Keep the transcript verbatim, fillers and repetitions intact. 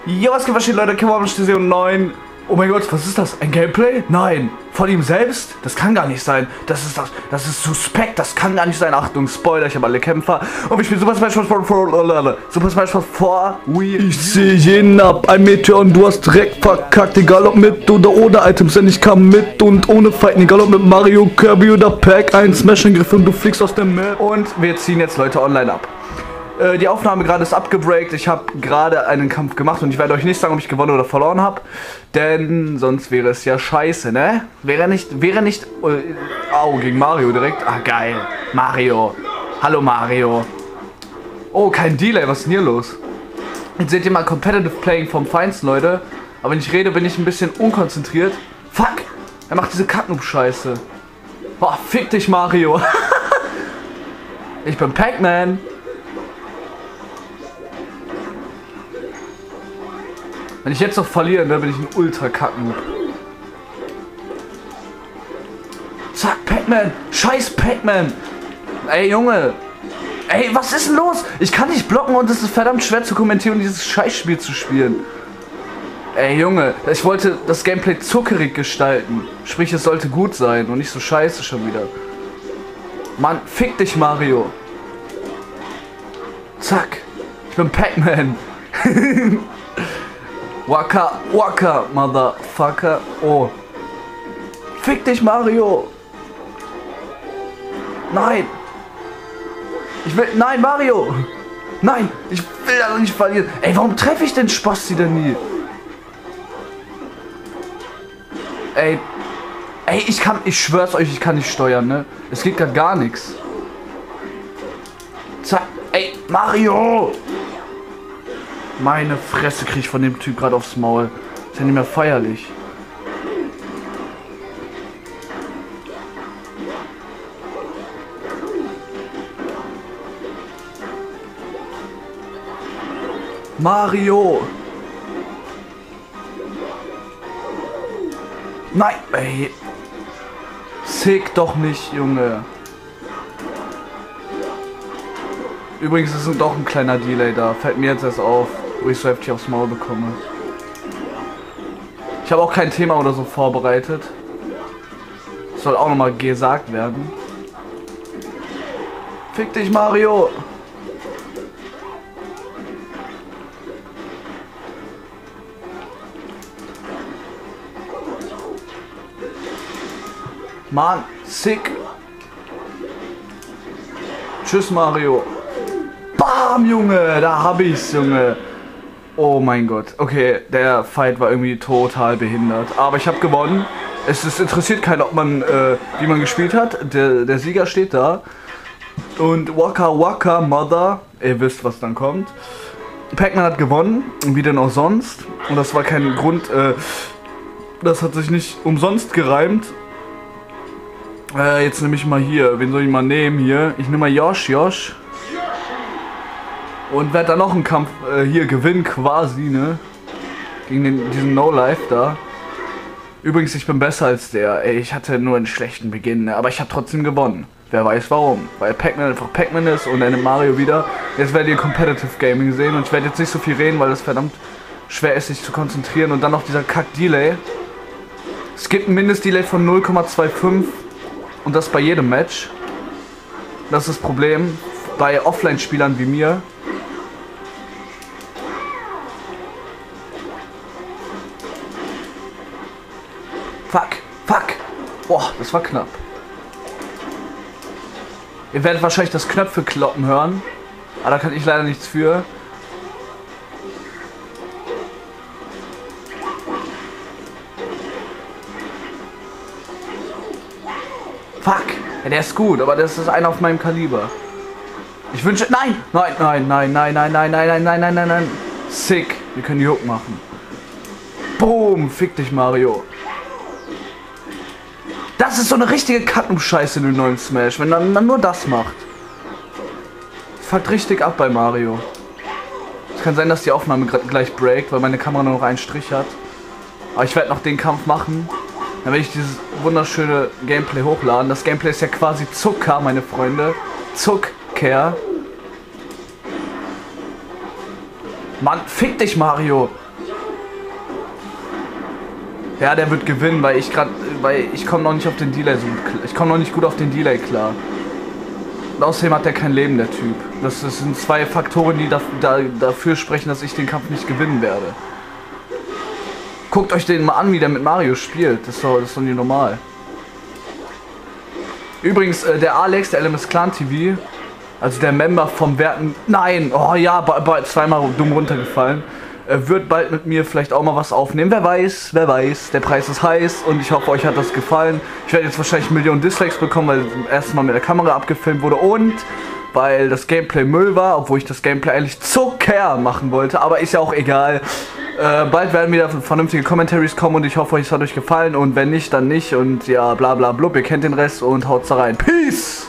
Jo, was geht, was steht, Leute? Kimmer Station neun. Oh mein Gott, was ist das? Ein Gameplay? Nein. Von ihm selbst? Das kann gar nicht sein. Das ist das. Das ist suspekt. Das kann gar nicht sein. Achtung, Spoiler, ich habe alle Kämpfer. Und ich spiele Super Smash Bros. For Super Smash Bros. For Wii. Ich sehe jeden ab. Ein Meteor und du hast direkt verkackt. Egal ob mit oder ohne Items, denn ich kam mit und ohne Fighten. Egal ob mit Mario, Kirby oder Pack. Ein Smash-Angriff und du fliegst aus der Map. Und wir ziehen jetzt Leute online ab. Die Aufnahme gerade ist abgebreakt. Ich habe gerade einen Kampf gemacht und ich werde euch nicht sagen, ob ich gewonnen oder verloren habe, denn sonst wäre es ja scheiße, ne? Wäre nicht, wäre nicht, oh, gegen Mario direkt. Ah, geil. Mario. Hallo Mario. Oh, kein Delay, was ist denn hier los? Jetzt seht ihr mal Competitive Playing vom Feinsten, Leute. Aber wenn ich rede, bin ich ein bisschen unkonzentriert. Fuck, er macht diese Kacknoob-Scheiße. Boah, fick dich, Mario. Ich bin Pac-Man. Wenn ich jetzt noch verliere, dann bin ich ein Ultra-Kacken. Zack, Pac-Man! Scheiß Pac-Man! Ey, Junge! Ey, was ist denn los? Ich kann nicht blocken und es ist verdammt schwer zu kommentieren und dieses Scheißspiel zu spielen. Ey, Junge, ich wollte das Gameplay zuckerig gestalten. Sprich, es sollte gut sein und nicht so scheiße schon wieder. Mann, fick dich, Mario! Zack! Ich bin Pac-Man! Waka, waka, Motherfucker. Oh. Fick dich, Mario. Nein. Ich will, nein, Mario. Nein, ich will also nicht verlieren. Ey, warum treffe ich den Spasti denn nie? Ey. Ey, ich kann, ich schwör's euch, ich kann nicht steuern, ne? Es geht gerade gar nichts. Zack. Ey, Mario. Meine Fresse krieg ich von dem Typ gerade aufs Maul. Ist ja nicht mehr feierlich. Mario! Nein! Ey! Sick doch nicht, Junge! Übrigens ist doch ein kleiner Delay da. Fällt mir jetzt erst auf, wo ich so heftig aufs Maul bekomme. Ich habe auch kein Thema oder so vorbereitet. Das soll auch nochmal gesagt werden. Fick dich, Mario! Mann, sick! Tschüss, Mario! Bam, Junge, da hab ich's, Junge. Oh mein Gott. Okay, der Fight war irgendwie total behindert. Aber ich habe gewonnen. Es ist, interessiert keinen, ob man, äh, wie man gespielt hat. Der, der Sieger steht da. Und Waka Waka Mother. Ihr wisst, was dann kommt. Pac-Man hat gewonnen. Wie denn auch sonst. Und das war kein Grund, äh, das hat sich nicht umsonst gereimt. Äh, jetzt nehme ich mal hier. Wen soll ich mal nehmen hier? Ich nehme mal Yosh, Yosh. Und werde dann noch einen Kampf äh, hier gewinnen quasi, ne? Gegen den, diesen No-Life da. Übrigens, ich bin besser als der. Ey, ich hatte nur einen schlechten Beginn, ne? Aber ich habe trotzdem gewonnen. Wer weiß warum. Weil Pac-Man einfach Pac-Man ist und dann Mario wieder. Jetzt werdet ihr Competitive Gaming sehen und ich werde jetzt nicht so viel reden, weil es verdammt schwer ist, sich zu konzentrieren. Und dann noch dieser Kack-Delay. Es gibt ein Mindest-Delay von null Komma fünfundzwanzig und das bei jedem Match. Das ist das Problem bei Offline-Spielern wie mir. Fuck, fuck. Boah, das war knapp. Ihr werdet wahrscheinlich das Knöpfe kloppen hören. Aber da kann ich leider nichts für. Fuck. Ja, der ist gut, aber das ist einer auf meinem Kaliber. Ich wünsche... Nein! Nein, nein, nein, nein, nein, nein, nein, nein, nein, nein, nein, nein. Sick. Wir können die Hook machen. Boom. Fick dich, Mario. Das ist so eine richtige Kacken-Scheiße in dem neuen Smash, wenn man dann nur das macht. Das fuckt richtig ab bei Mario. Es kann sein, dass die Aufnahme gleich breakt, weil meine Kamera nur noch einen Strich hat. Aber ich werde noch den Kampf machen. Dann werde ich dieses wunderschöne Gameplay hochladen. Das Gameplay ist ja quasi Zucker, meine Freunde. Zucker. Mann, fick dich, Mario. Ja, der wird gewinnen, weil ich gerade, weil ich komme noch nicht auf den Delay so gut, ich komme noch nicht gut auf den Delay klar. Und außerdem hat der kein Leben, der Typ. Das, das sind zwei Faktoren, die da, da, dafür sprechen, dass ich den Kampf nicht gewinnen werde. Guckt euch den mal an, wie der mit Mario spielt. Das ist doch, das ist doch nicht normal. Übrigens, äh, der Alex, der L M S Clan T V, also der Member vom Werten... Nein! Oh ja, bei, bei, zweimal dumm runtergefallen. Äh, wird bald mit mir vielleicht auch mal was aufnehmen. Wer weiß, wer weiß. Der Preis ist heiß und ich hoffe, euch hat das gefallen. Ich werde jetzt wahrscheinlich Millionen Dislikes bekommen, weil das erste Mal mit der Kamera abgefilmt wurde und weil das Gameplay Müll war, obwohl ich das Gameplay eigentlich Zucker machen wollte. Aber ist ja auch egal. Äh, bald werden wieder vernünftige Commentaries kommen und ich hoffe, es hat euch gefallen. Und wenn nicht, dann nicht. Und ja, bla bla blub. Ihr kennt den Rest und haut's da rein. Peace!